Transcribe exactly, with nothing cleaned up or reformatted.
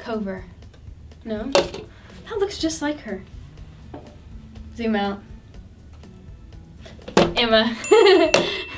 Cover. No? That looks just like her. Zoom out. Emma.